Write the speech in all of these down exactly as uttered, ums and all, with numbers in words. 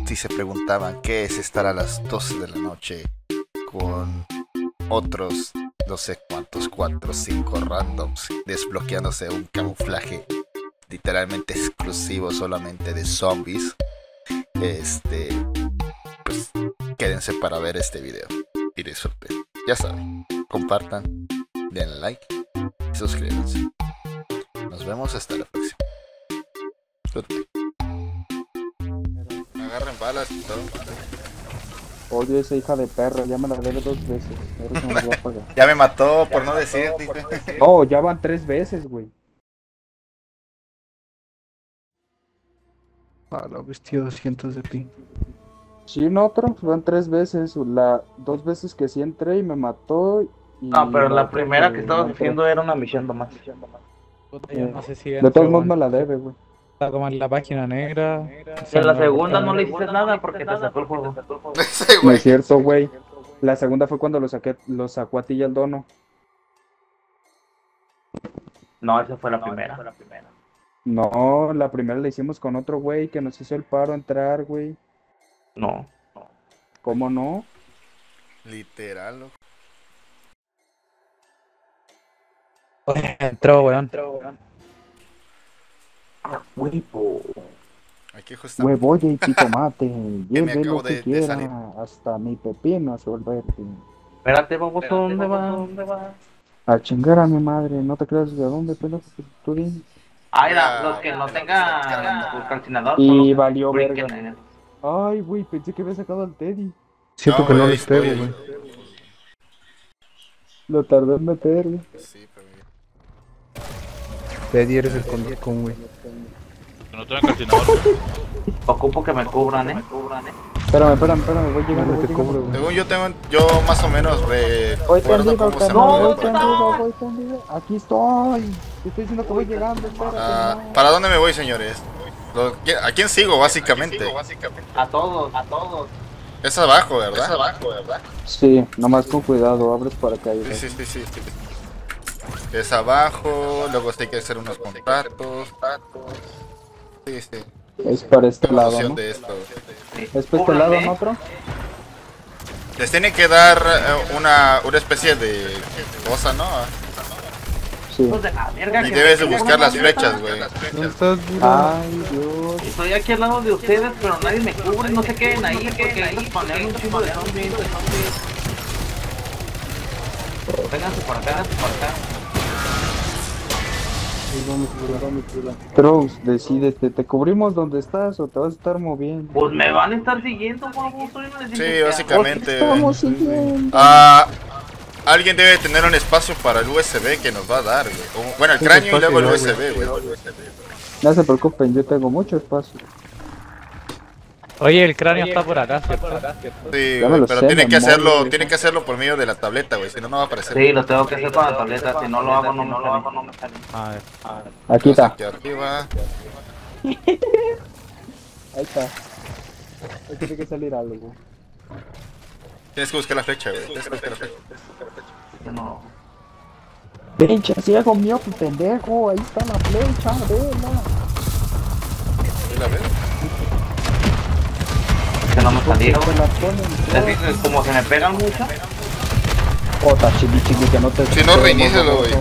si se preguntaban qué es estar a las doce de la noche con otros no sé cuántos, cuatro o cinco randoms, desbloqueándose un camuflaje literalmente exclusivo solamente de zombies, este, pues quédense para ver este video y disfruten. Ya saben, compartan, denle like y suscríbanse. Nos vemos hasta la próxima. Goodbye. Agarren balas y todo. Odio a esa hija de perra, ya me la debe dos veces. Ahora se me va a pagar. Ya me mató por no decir, dijo. No, ya van tres veces, güey. Ah, lo vestido doscientos de ti. Sí, no, Trunks, van tres veces. La, dos veces que sí entré y me mató. Y No, pero la otra primera que no estabas entré. haciendo era una misión nomás. Puta, yo no sé si De entro, todos modos weón. me la debe, güey. Está como en la página negra. Y en la segunda no le hiciste nada porque te sacó el juego. Ese No güey. es cierto, güey. La segunda fue cuando lo saqué, lo sacó a ti y al dono. No, esa fue la primera. No, la primera la hicimos con otro güey que nos hizo el paro entrar, güey. No. ¿Cómo no? Literal, loco. Entró, weón. Huevo. Aquí justamente. Huevoya y jitomate. me Lleve acabo lo que de- de quiera. salir. Hasta mi pepino a solverte. Espérate, baboso, ¿dónde va? A chingar a mi madre. No te creas de dónde, pero tú di. Ah, mira, los que no tengan pues, calcinador son Y los valió brinquen, verga. eh. Ay, güey, pensé que había sacado al Teddy. Siento No, que no güey, les pego, estoy- güey. Lo tardé en meter, güey. Sí, pero... Teddy eres el condicón, güey. Que no tengan calcinador, güey. Ocupo que me cubran, eh. Espérame, espérame, espérame, voy llegando, Dale, voy te llegando. cubro, güey. Según yo tengo, yo más o menos Voy recuerdo tendido, cómo se carnal, mueve voy por acá. tendido, voy tendido. Aquí estoy. Te estoy diciendo que voy llegando, espérate. Ah, no. ¿para dónde me voy, señores? Lo- ¿A quién sigo, básicamente? A todos, a todos. Es abajo, ¿verdad? Es abajo, ¿verdad? Sí, nomás con cuidado, abres para caer. Sí, sí, sí, sí. Es abajo, luego hay que hacer unos contratos. Sí, sí. Es para este Tengo lado, noción ¿no? de esto. Es para este lado, ¿no, otro? Les tiene que dar eh, una, una especie de cosa, ¿no? Sí. Hijos de la verga, Y que debes de me buscar las cubran, flechas, güey. ¿Dónde estás, güey? Ay, Dios. Estoy aquí al lado de ustedes, pero nadie me cubre, no se queden ahí porque ahí nos ponen un chingo de zombies. Vénganse por acá, vénganse por acá. Trunks, decídete, ¿te cubrimos donde estás o te vas a estar moviendo? Pues me van a estar siguiendo, baboso. yo no les dije Sí, que- básicamente. Estamos siguiendo. Ah, alguien debe tener un espacio para el U S B que nos va a dar, güey. O- Bueno, el Tengo cráneo y luego el espacio U yo, S B, güey. No se preocupen, yo tengo mucho espacio. Oye, el cráneo está por acá, ¿cierto? Sí, Ya me güey, lo pero sé, tiene que memoria, hacerlo, viejo. tiene que hacerlo por medio de la tableta, güey, si no no va a aparecer. Sí, lo tengo que hacer con la tableta, si no lo hago no me sale. A ver. Aquí está. Aquí arriba. Ahí está. Ahí tiene que salir algo. Tienes que buscar la flecha, güey. Tienes que buscar la flecha. No. Pinche ciego mío, pendejo. Ahí está la flecha, vela. ¿Sí la ves? Que no me salieron. Se la ponen Es que como se me pegan mucho. Ota, chiqui, chiqui, que no te... Si no, reinícialo, güey.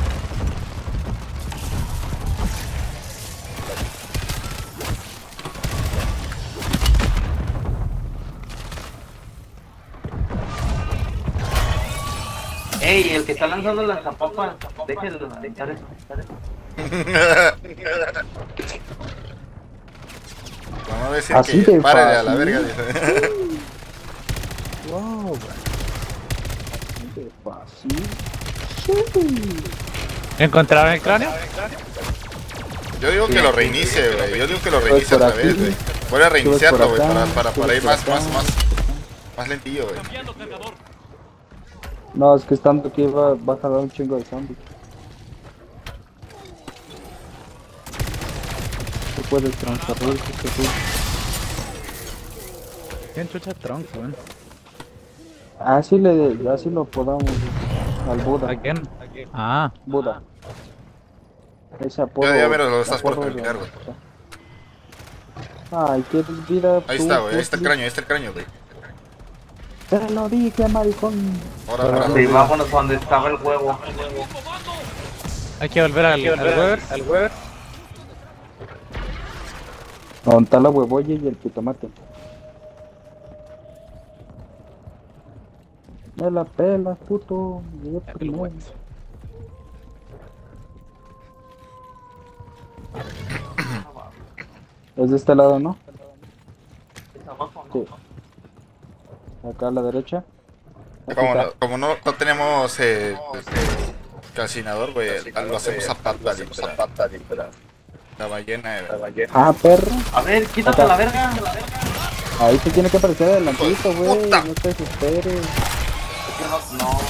Ey, el que está lanzando las zapapas, déjenlo lanzar eso. Vamos a decir Así que de párale a la fácil. verga, dice. Wow, qué fácil. Sí. ¿Encontraron el cráneo? Yo digo que lo reinicie, güey. Yo digo que lo reinicie por otra vez, aquí. güey. Voy a reiniciarlo, por güey, acá, para, para, subes para ir por más, acá. más, más, más lentillo, güey. No, es que estando aquí va, va a jalar un chingo de zombies. Tú puedes transferir, que tú. ¿Quién chucha Trunks, weón? Así le, así lo podamos al Buda. ¿A quién? Ah, Buda. Ese apodo. Ya, ya, mira, lo estás por apodo de- terminar, güey. Ay, qué vida. Ahí tú, está, güey. Ahí tú, está el tú. cráneo, ahí está el cráneo, güey. Te lo dije, maricón. Ahora, ahora. Sí, vámonos donde estaba el huevo. Hay que volver al, al Weber. Al Weber. ¿Dónde está la huevoya y el pitomate? Me la pela, puto. Llegué primero. Es de este lado, ¿no? Sí. Acá a la derecha. Aquí Como está. no, como no, no tenemos eh, calcinador, güey, lo hacemos a pata, literal. La ballena, güey. Ah, perro. A ver, quítate Acá. la verga. Ahí se tiene que aparecer adelantito, güey. Puta. No te desesperes. No, no,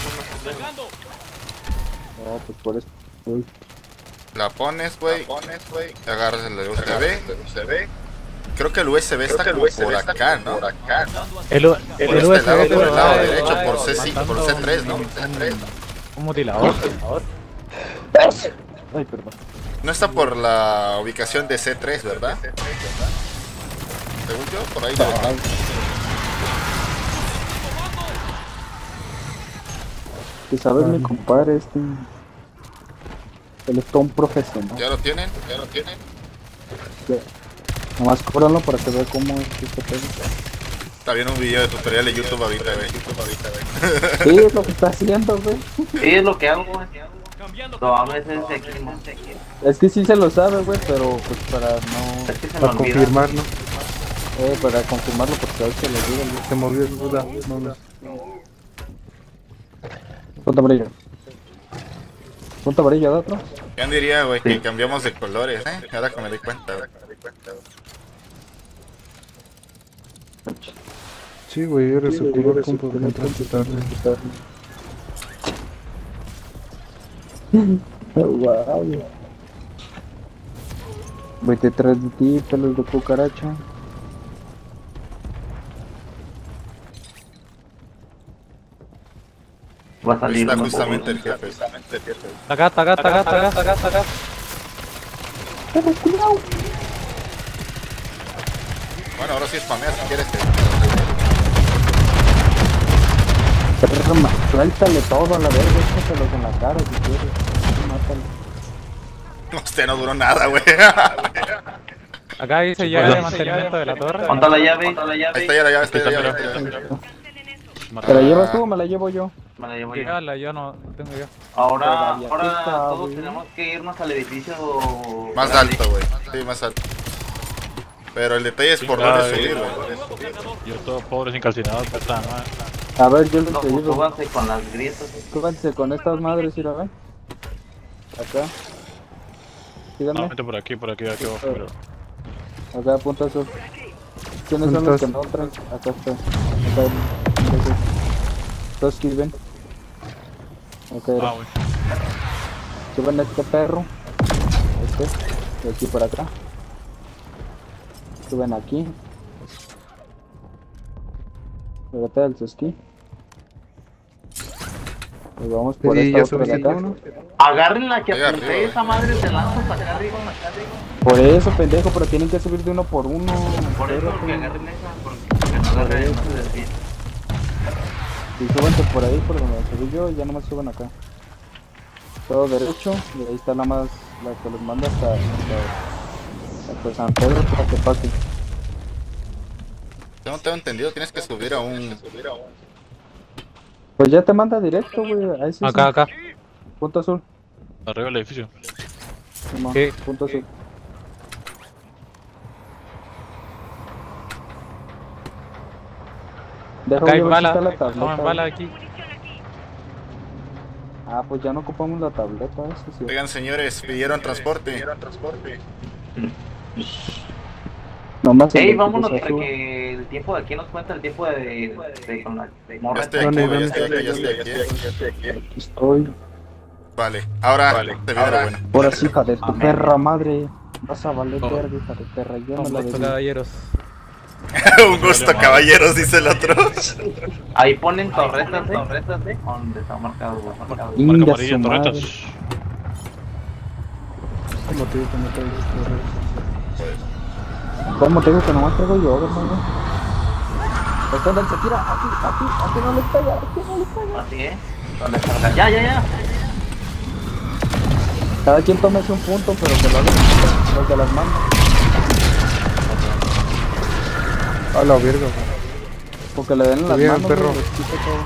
No, pues por eso. Uy. La pones, güey, agarras el U S B. Creo que el U S B está como por acá, ¿no? El, U- Por el este U S B lado, te por el va lado a- derecho, va a- por C cinco, por C tres, ¿no? Un mutilador. Ay, perdón. No está por la ubicación de C tres, ¿verdad? Según yo, por ahí debe estar. Que sabes, mi compadre, este. Él es todo un profesional. ¿Ya lo tienen? ¿Ya lo tienen? Ya. Nomás cóbralo para que vea cómo es este pedo. Está viendo un video de tutorial de YouTube ahorita, güey. Sí, es lo que está haciendo, güey. sí, es lo que hago, güey. No, a veces se quema. Es que sí se lo sabe, güey, pero pues para no. Es que se me Para olvida. confirmarlo. Eh, para confirmarlo, porque a veces se le olvida, güey. Se movió el duda. No, no. Punta amarilla. Punta amarilla de otro. ¿Quién diría, güey, que cambiamos de colores, eh? Ahora que me di cuenta, güey. Sí, güey, era su color compo que entraste tarde. Wow. Voy detrás de ti, pelos de cucaracha. Va a salir. Está ¿no? justamente el jefe. Acá, acá, acá, acá, acá, acá, acá. Bueno, ahora sí spamea si quieres. Que... Perro, ma- suéltale todo a la verga, échatelos en la cara si quieres. Mátalo. Usted no duró nada, güey. Acá dice ya de mantenimiento de la torre. Ponta la llave, ponta la Ahí llave. está ya la llave, está ya la llave. está ya la llave. ¿Te la llevas tú o me la llevo yo? Me la llevo yo. Llegala, yo no no tengo yo. Ahora, Todavía ahora está, todos güey. tenemos que irnos al edificio Más grande. alto, güey. Sí, más alto. Pero el detalle es por dónde subir, güey. Yo todo pobre sin calcinador, puta madre. A ver, yo les No, te digo. súbanse con las grietas. Súbanse con estas madres, ¿sí la ven? Acá. No, Síganme. vete por aquí, por aquí, aquí abajo, pero... Acá, punta azul. ¿Quiénes son los que no traen? Acá está. Acá. Acá. Todos escriben. Ok, Ah, güey. suben a este perro. Este. De aquí por acá. Suben aquí. Pégate al Suski. Y vamos por Sí, esta ya otra de subiste acá. uno. Agarren la que Ahí apunté, arriba, esa madre se lanza hasta acá arriba, acá arriba. Por eso, pendejo, pero tienen que subir de uno por uno. Por eso Espérate. que agarren esa, porque no agarren, no se desvíen. Y súbanse por ahí, por donde subí yo, y ya nomás suban acá. Todo derecho, y ahí está la más, la que los manda hasta, hasta, hasta San Pedro para que pase. Yo no tengo entendido, tienes que subir a un... Pues ya te manda directo, güey. Ahí sí. Acá, sí. acá. Punto azul. Arriba del edificio. Simón, ¿Qué? punto azul. Deja Acá hay voy a ver si bala. está la tableta. Tomen bala aquí. Ah, pues ya no ocupamos la tableta, eso sí. Oigan, señores, pidieron transporte. Nomás el Ey, del vámonos Cruz para Azul. que el tiempo de aquí nos cuenta el tiempo de, de, de con la de morra. Ya estoy aquí, ¿Dónde, güey, ya dónde? estoy aquí, ya estoy aquí. Aquí estoy. Vale, ahora te viene lo bueno. Ahora sí, hija de tu Amén. perra madre. Vas a valer Oh. verga, hija de perra. Yo no Un la gusto, bebí. caballeros. Un gusto, caballeros, dice el otro. Ahí ponen torretas, ¿eh? Torretas, ¿eh? Donde está marcado, güey, marcado. Marca Inga amarilla, su madre. torretas. Como te digo, como te digo. ¿Cómo te digo que nomás traigo yo, hermano? Este se tira, aquí, aquí, aquí no le pega, aquí no le pega. Así es. ¿Dónde está? Ya, ya, ya. Cada quien tómese un punto, pero que lo hagan los de las manos. A la verga, güey. Porque le den en las Bien, manos, perro. güey, les quita todo.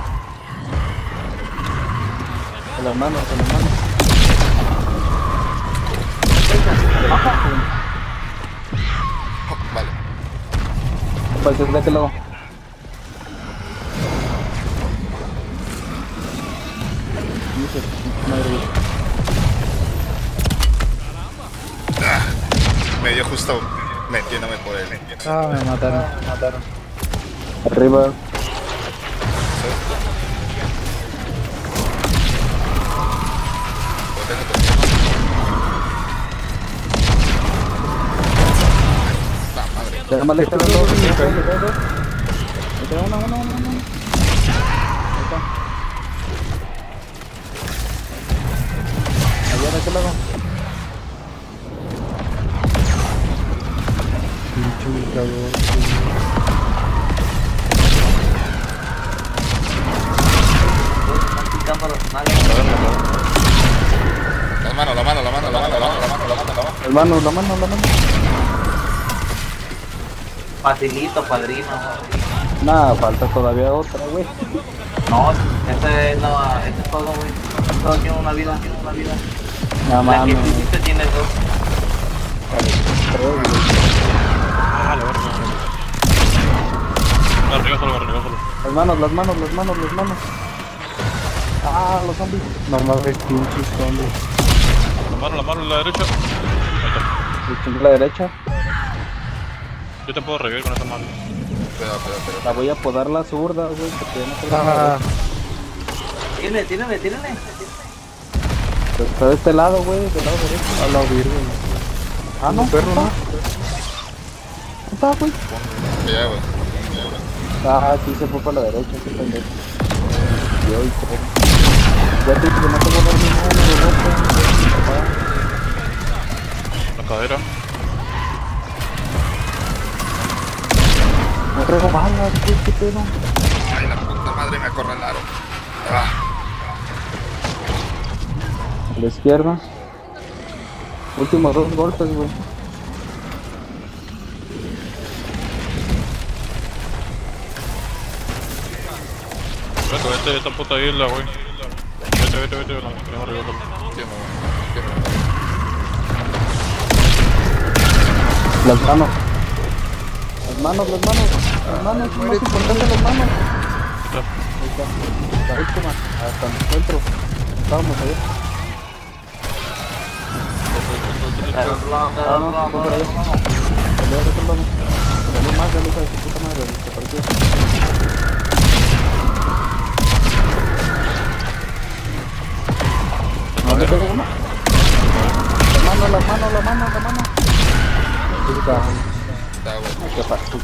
En las manos, en las manos. Vale. Pues es de aquel lado. Dice, madre mía. Me dio justo metiéndome por él. Ah, me mataron, me mataron. Arriba. La madre. Ya más le quedan dos, le quedan dos, le quedan dos. Le queda una, una, una, una. Ahí está. Allá de aquel lado. Pinche ubicador. Picando las nalgas. La mano, la mano, la mano, la mano, la mano, la mano, la mano, la mano. Hermano, la mano, la mano. Facilito, padrino. Nah, falta todavía otra, güey. No, ese no, ese es todo, güey. Todo tiene una vida, tiene una vida. Nada La más, que no. tú hiciste tiene dos. Tres, güey. Ah, la verga. Arriba solo, arriba solo. Las manos, las manos, las manos, las manos. Ah, los zombies. No mames, pinches zombies. La mano, la mano, la derecha. Ahí está. Le chingué la derecha. Yo te puedo revivir con esa mano. Pero, pero, pero. La voy a podar la zurda, güey, porque ya no creo Ah, Tírale, tírale, tírale. que está de este lado, güey, del lado derecho. a la verga. Ah, no, perro, ¿no? ¿no está, güey? Ya, güey. Ah, sí, se fue para la derecha, qué pendejo. Yo, y creo. Ya te dije que no tengo la misma de ropa. La cadera. No traigo balas, güey, qué pedo. Ay, la puta madre, me acorralaron. Ah, A la izquierda. Últimos dos golpes, güey. Vete, vete, esta puta isla, güey. Vete, vete, vete, la tenemos arriba solo. entiendo, entiendo. Las manos. Las manos, las manos. Las manos, es más importante las manos. Ahí está. La última. Hasta el centro. Estábamos allá. Del otro lado, del Ah, otro no, lado, no, por del allá. otro lado. Salió de otro lado. Salió más de la hija de su puta madre. Desapareció. ¿No le pego una? La mano, la mano, la mano, la mano. Puta. Está, güey. ¿Qué pasó?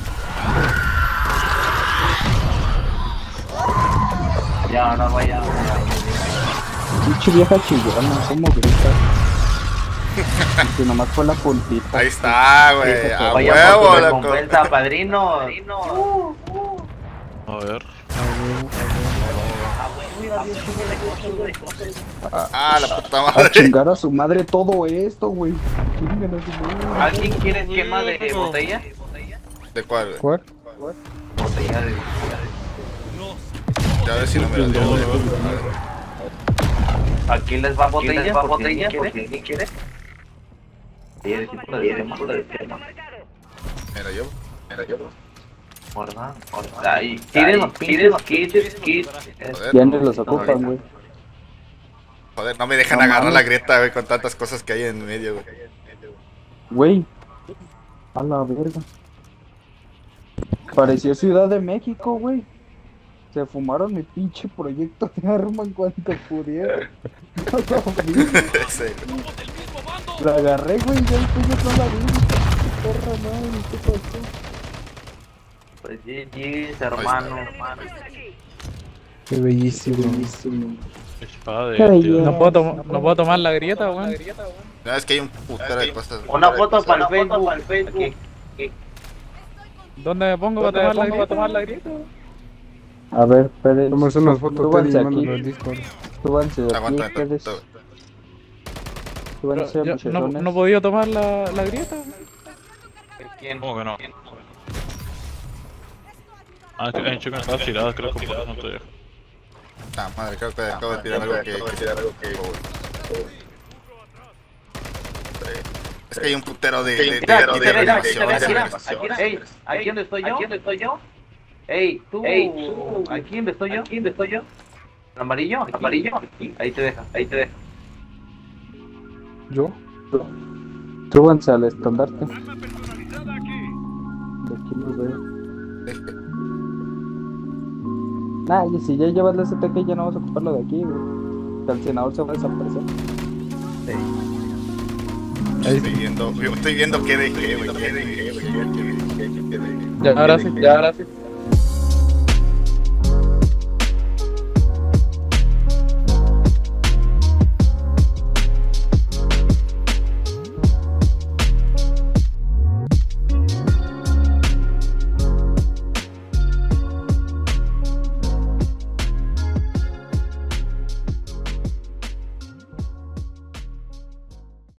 Ya, no vaya. Pinche vieja chillona, ¿cómo grita? Que nomás fue la puntita. Ahí está, güey. A Vaya huevo, por tu loco. recompensa, padrino. A ver. Ah, la puta A madre. chingar a su madre todo esto, güey. Chinguen a su madre. ¿Alguien quiere esquema de botella? ¿De cuál, güey? ¿Cuál? Botella de... Ya a ver si no me lo dio, güey. Aquí les va botella, va botella, ¿quién quiere? Quiere tipo de esquema, de esquema. Mira yo. Mira yo. Guarda, guarda. Ahí, tiren los tiren los kits, kits. Joder. ¿Quiénes los ocupan, güey? Joder, no me dejan No agarrar mames. la grieta, güey, con tantas cosas que hay en medio, güey. Güey. A la verga. Pareció Ciudad de México, güey. Se fumaron mi pinche proyecto de arma en cuanto pudieron. A la verga. Ese, güey. La agarré, güey, ya después no la vi. Perra madre, ¿qué pasó? Pues G G's, hermano. Qué bellísimo. Espada de Qué identidad. belleza. No puedo, tom- no puedo tomar la grieta, weón. No, es que hay un putero de cosas. Una foto para el Facebook. Aquí. ¿Dónde me pongo para tomar la grieta? tomar la grieta? A ver, Pérez. Tomas unas fotos, Teddy, y súbanse mándalo aquí. al Discord. Súbanse de aquí, Aguanta, Pérez. aguanta. Súbanse, Yo- no, muchachones. no he podido tomar la, la grieta. ¿Quién? ¿Cómo que no? Ah, hay un chico que estaba tirado, creo que por eso no te dejo. Ah, madre, creo que acabo de tirar algo que... que- Es que hay un putero de... de, de, Mira, de, mira, mira, restricciones, mira, de restricciones. Ey, ¿aquí dónde estoy yo? ¿Aquí dónde estoy yo? Ey, tú, ¿aquí dónde estoy yo? ¿Aquí dónde estoy yo? ¿Amarillo? ¿Amarillo? Ahí te deja, ahí te deja. ¿Yo? Súbanse al estandarte. De aquí lo veo. Nah, y si ya llevas la S T G ya no vas a ocuparlo de aquí, güey. El senador se va a desaparecer. Estoy viendo, estoy viendo que dejé, güey, que dejé, güey, que dejé, que dejé. Ya, ahora sí, ya, ahora sí.